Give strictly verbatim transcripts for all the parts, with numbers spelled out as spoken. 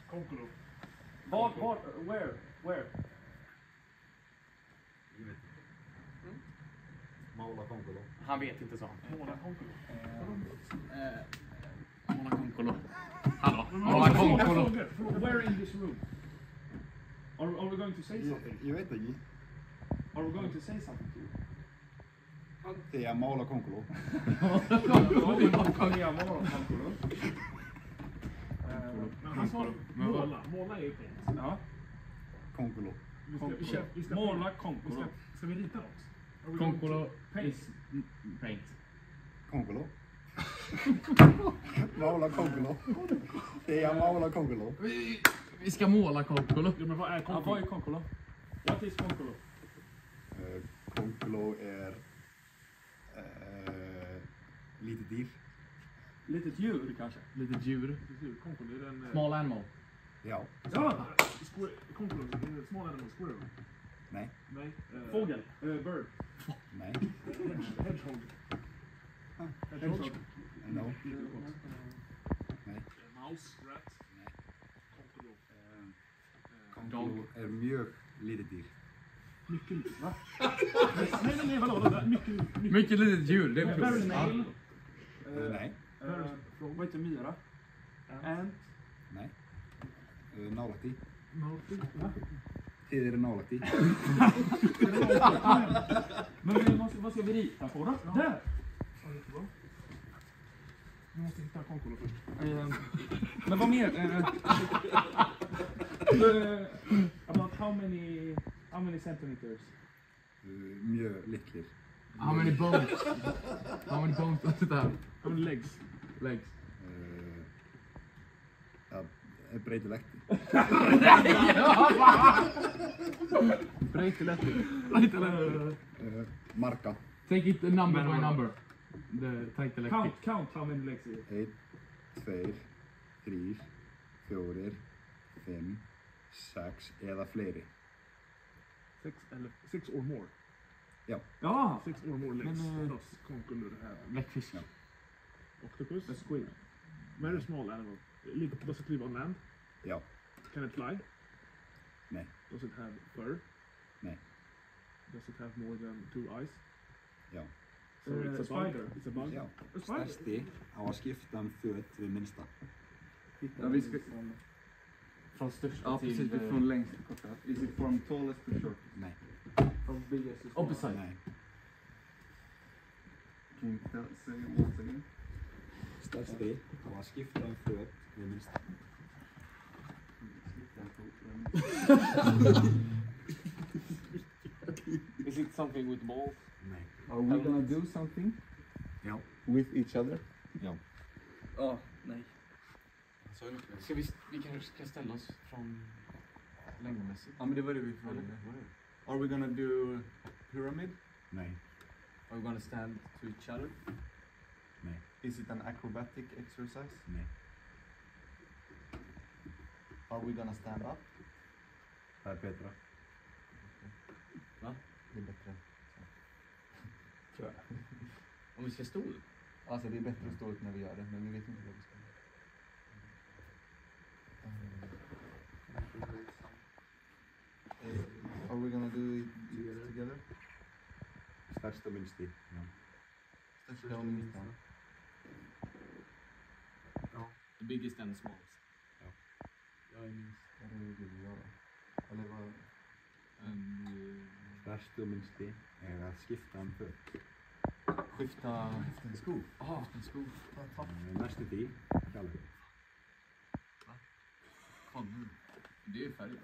Konkolo. Var, var, where, where? Måla konkolo. Han vet inte så. Måla konkolo. Måla konkolo. Hallå, måla konkolo. Where in this room? Are, are we going to say something? Jag vet inte. Are we going to say something to you? Det är måla konkolo. Ja, måla konkolo. Men han sa måla. Måla är ju fint. Ja. Konkolo. Vi ska, vi ska måla konkolo. Ska, ska vi rita oss? Konkolo paint. is paint. Konkolo. Måla konkolo. Det är måla konkolo. Vi, vi ska måla konkolo. Ja, men vad är konkolo? Ja, vad är konkolo? What is konkolo? Uh, konkolo är uh, lite dyr. Litet djur kanske? Lite djur. Konkolo är en... Small animal. Ja. Ja! Konkolo är en small animal. Squirrel. Nej. Nej. Uh, Fågel. Uh, bird. Nej. Hedgehog. Ah. Hedgehog. No. Nej. Mouse. Rat. Nej. Konkolo. Uh, konkolo är mjög lite dyr. Mycket litet, va? nej, nej, nej, vadå? Mycket, mycket. Mycket litet djur, det är Very nail. Uh, nej. Uh, vad heter myra? Ant. Nej. Uh, Nalakti. Nalakti, va? Det är nalakti. Men vad ska, vad ska vi rita på då? Ja. Där! Ja, jättebra. Vi måste hitta konkolo först. Uh, men vad mer? Uh, uh, about how many, how many centimeters? Uh, mjög lycklig. how many bones? How many bones does it have? How many legs? Legs. Uh, ja, breytilegt. Breytilegt. Uh, marka. Take it number by number. The title. Count, count how many legs it is. ett, två, tre, fyra, fem, sex eller fler. Six, eller, six or more. Ja. Ja, six or more legs. Men, uh, plus konkolo det här. Bläckfisk. Ja. Octopus. A squid. Very small animal. Live, does it live on land? Ja. Can it fly? Nej. Does it have fur? Nej. Does it have more than two eyes? Ja. So Uh, it's a spider. bug. It's a bug. Ja. A spider. Största av skiften föt vid minsta. Ja, vi ska... Från största Ja, till... precis. uh, Från längst till kortast. Is it from tallest to shortest? Nej. From biggest to smallest. Opposite. Nej. Can you tell, say it once again? Största av skiften föt vid minsta. Is it something with balls? Nej. Are we gonna do something? Ja. With each other? Ja. Ja, nej. Ska vi, vi kanske ska ställa oss från längdmässigt? Ja, men det var det vi frågade. Are we gonna do pyramid? Nej. Are we gonna stand to each other? Nej. Is it an acrobatic exercise? Nej. Are we gonna stand up? Det är bättre. Va? Det är bättre. Tror jag. Om vi ska stå upp? Alltså det är bättre att stå upp när vi gör det, men vi vet inte vad vi ska göra. Uh, are we gonna do it together? Största minsta. Ja. Största och minsta. The biggest and the smallest. Ja. Jag är minst. Vad är det vi vill göra? Eller vad? Um, uh, Största och minsta är att skifta en föt. skifta... En sko. Ah, en sko. Uh, nästa tid kallar vi. Fan, det är färdigt, va?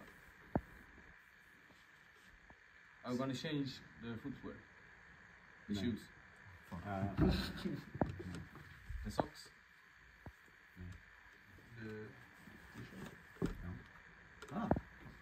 Are we gonna change the footwear? The Nej. shoes? Uh, The socks? Nej. The t-shirt? Ja. Ah.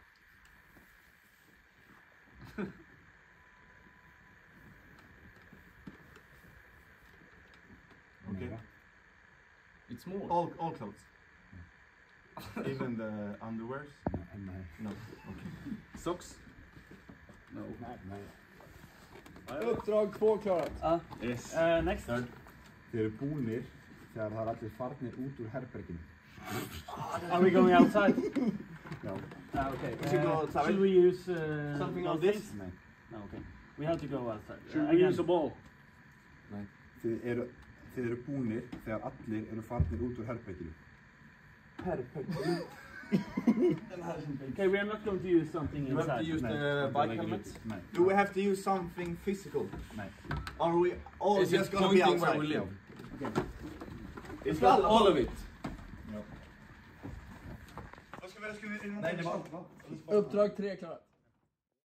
Okay. It's small. All, all clothes. Even the underwears? Nej. Nej. No. Okay. Socks? No. Nej. Nej. Uppdrag två klarat. Ah. Yes. Uh, next. Det är polner Þegar það er allir farnir út úr herberginu. Are we going outside? Já. Ah, okay. We should go Uh, outside. should we use uh, Something of those this? things? Nei. No, okay. We have to go outside. Should Uh, we again. use a ball? Nej. Þið eru, þið eru búnir þegar allir eru farnir út úr herberginu. Herberginu. Okay, we are not going to use something You have inside. to use Nei, the það er bike ekki helmet. lítið. Nei. Do we have to use something physical? Nei. Are we all Is it just gonna be pointing outside? where we live? Okay. It's not all of it. Vad ska vi, ska vi, Nej, det var var... uppdrag tre klart.